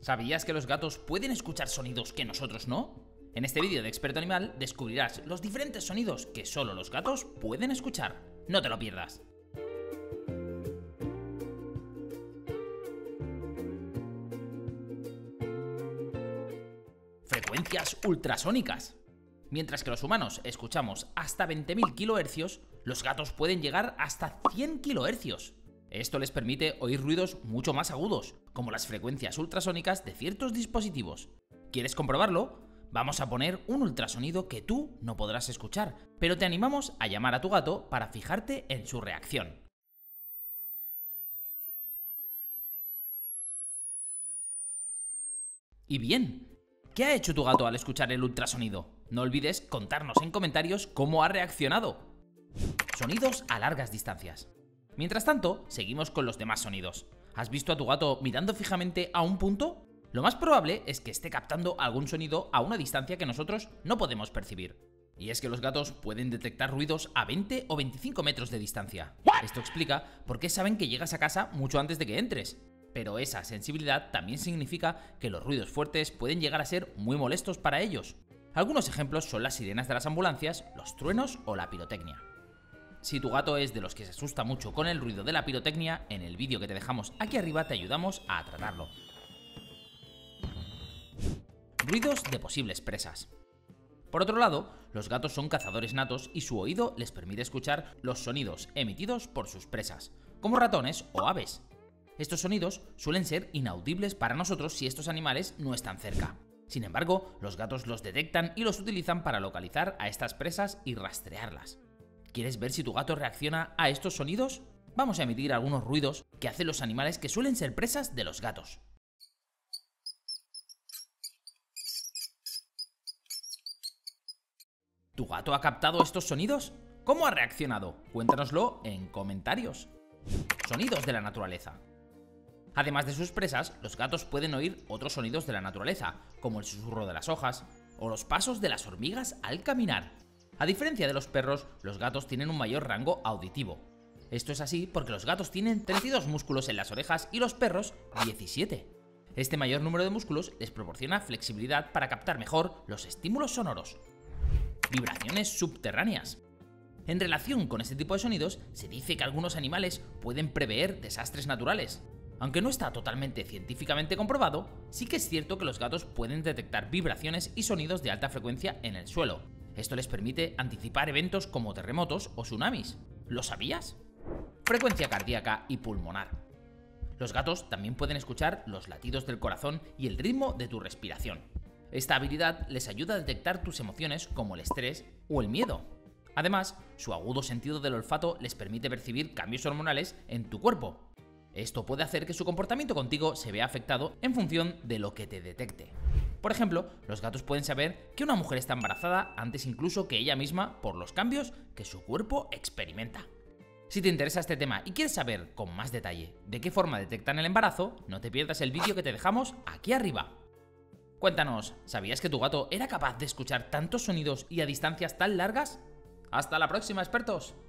¿Sabías que los gatos pueden escuchar sonidos que nosotros no? En este vídeo de Experto Animal descubrirás los diferentes sonidos que solo los gatos pueden escuchar. No te lo pierdas. Frecuencias ultrasónicas. Mientras que los humanos escuchamos hasta 20.000 kHz, los gatos pueden llegar hasta 100 kHz. Esto les permite oír ruidos mucho más agudos, como las frecuencias ultrasónicas de ciertos dispositivos. ¿Quieres comprobarlo? Vamos a poner un ultrasonido que tú no podrás escuchar, pero te animamos a llamar a tu gato para fijarte en su reacción. Y bien, ¿qué ha hecho tu gato al escuchar el ultrasonido? No olvides contarnos en comentarios cómo ha reaccionado. Sonidos a largas distancias. Mientras tanto, seguimos con los demás sonidos. ¿Has visto a tu gato mirando fijamente a un punto? Lo más probable es que esté captando algún sonido a una distancia que nosotros no podemos percibir. Y es que los gatos pueden detectar ruidos a 20 o 25 metros de distancia. Esto explica por qué saben que llegas a casa mucho antes de que entres. Pero esa sensibilidad también significa que los ruidos fuertes pueden llegar a ser muy molestos para ellos. Algunos ejemplos son las sirenas de las ambulancias, los truenos o la pirotecnia. Si tu gato es de los que se asusta mucho con el ruido de la pirotecnia, en el vídeo que te dejamos aquí arriba te ayudamos a tratarlo. Ruidos de posibles presas. Por otro lado, los gatos son cazadores natos y su oído les permite escuchar los sonidos emitidos por sus presas, como ratones o aves. Estos sonidos suelen ser inaudibles para nosotros si estos animales no están cerca. Sin embargo, los gatos los detectan y los utilizan para localizar a estas presas y rastrearlas. ¿Quieres ver si tu gato reacciona a estos sonidos? Vamos a emitir algunos ruidos que hacen los animales que suelen ser presas de los gatos. ¿Tu gato ha captado estos sonidos? ¿Cómo ha reaccionado? Cuéntanoslo en comentarios. Sonidos de la naturaleza. Además de sus presas, los gatos pueden oír otros sonidos de la naturaleza, como el susurro de las hojas o los pasos de las hormigas al caminar. A diferencia de los perros, los gatos tienen un mayor rango auditivo. Esto es así porque los gatos tienen 32 músculos en las orejas y los perros 17. Este mayor número de músculos les proporciona flexibilidad para captar mejor los estímulos sonoros. Vibraciones subterráneas. En relación con este tipo de sonidos, se dice que algunos animales pueden prever desastres naturales. Aunque no está totalmente científicamente comprobado, sí que es cierto que los gatos pueden detectar vibraciones y sonidos de alta frecuencia en el suelo. Esto les permite anticipar eventos como terremotos o tsunamis. ¿Lo sabías? Frecuencia cardíaca y pulmonar. Los gatos también pueden escuchar los latidos del corazón y el ritmo de tu respiración. Esta habilidad les ayuda a detectar tus emociones como el estrés o el miedo. Además, su agudo sentido del olfato les permite percibir cambios hormonales en tu cuerpo. Esto puede hacer que su comportamiento contigo se vea afectado en función de lo que te detecte. Por ejemplo, los gatos pueden saber que una mujer está embarazada antes incluso que ella misma por los cambios que su cuerpo experimenta. Si te interesa este tema y quieres saber con más detalle de qué forma detectan el embarazo, no te pierdas el vídeo que te dejamos aquí arriba. Cuéntanos, ¿sabías que tu gato era capaz de escuchar tantos sonidos y a distancias tan largas? ¡Hasta la próxima, expertos!